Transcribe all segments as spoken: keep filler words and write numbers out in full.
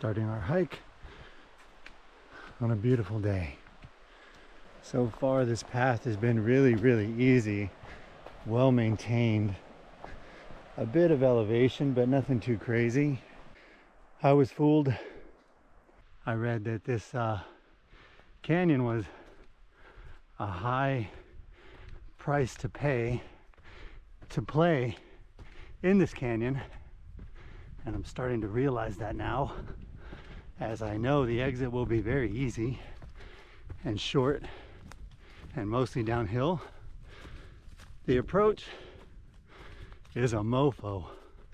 starting our hike on a beautiful day. So far this path has been really, really easy, well maintained. A bit of elevation, but nothing too crazy. I was fooled. I read that this uh, canyon was a high price to pay to play in this canyon, and I'm starting to realize that now, as I know the exit will be very easy and short and mostly downhill. The approach is a mofo.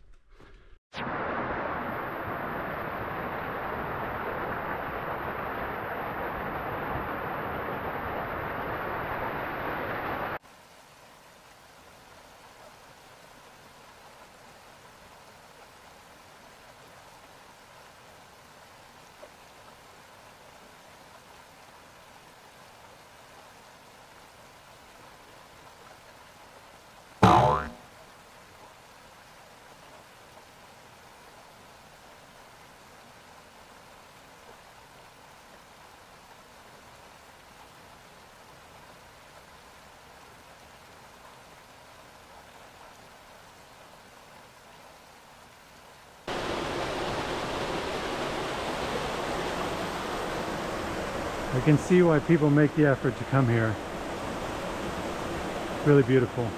I can see why people make the effort to come here. It's really beautiful.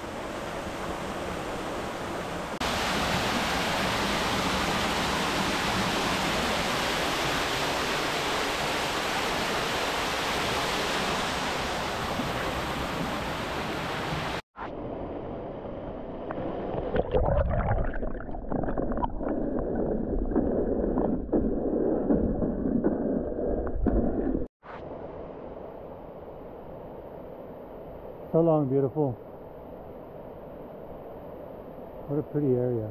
So long, beautiful. What a pretty area.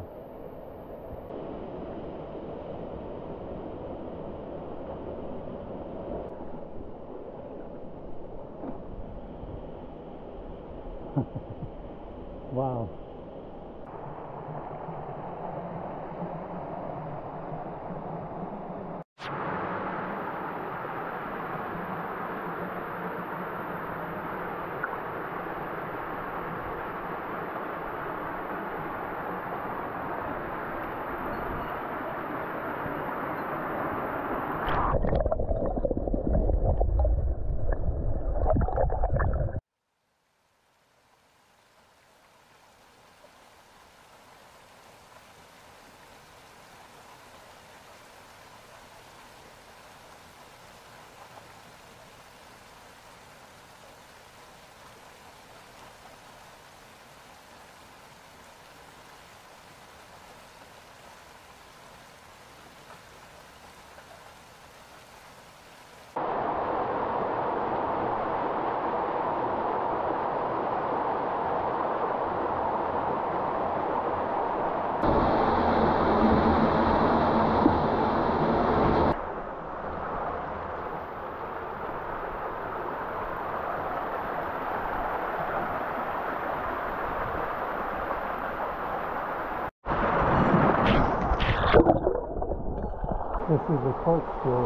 Wow. This is a corkscrew.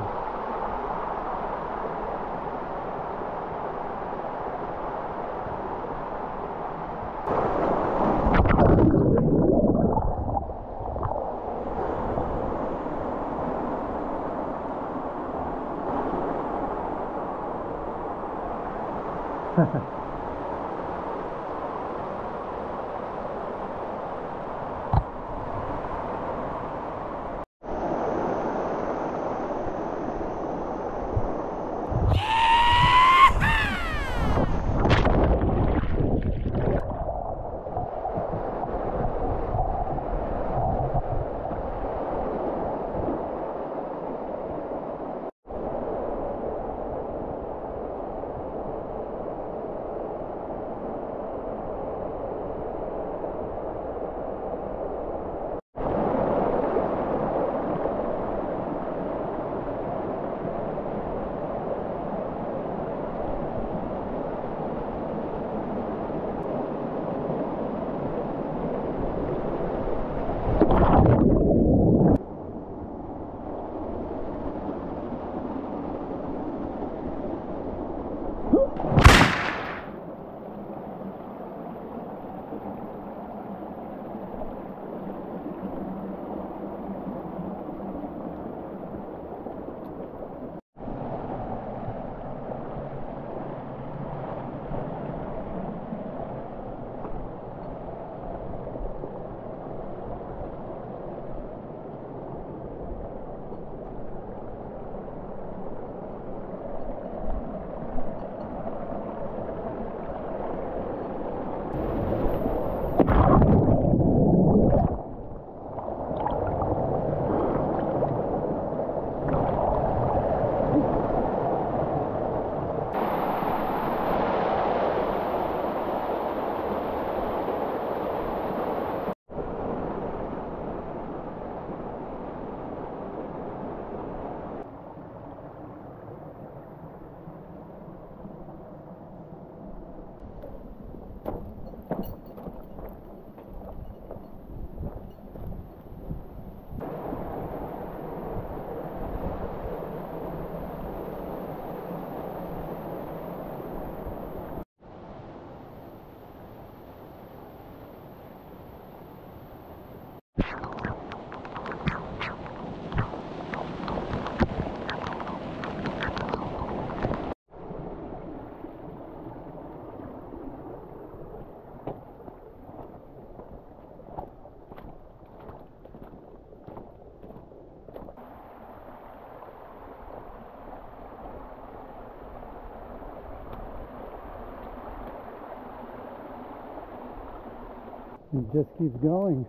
It just keeps going.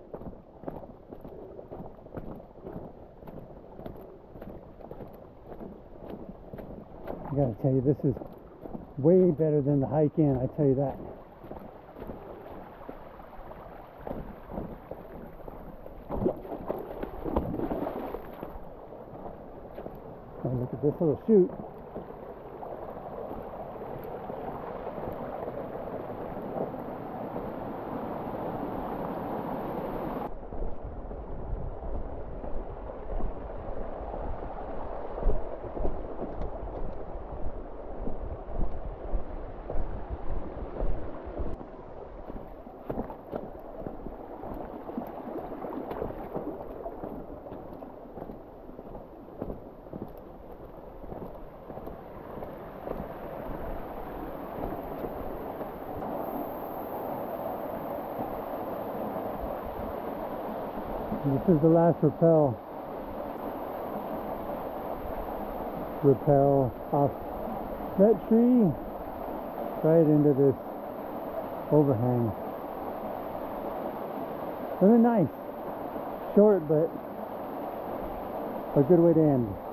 I gotta tell you, this is way better than the hike in, I tell you that. And look at this little chute. This is the last rappel. Rappel off that tree right into this overhang. Really nice. Short, but a good way to end.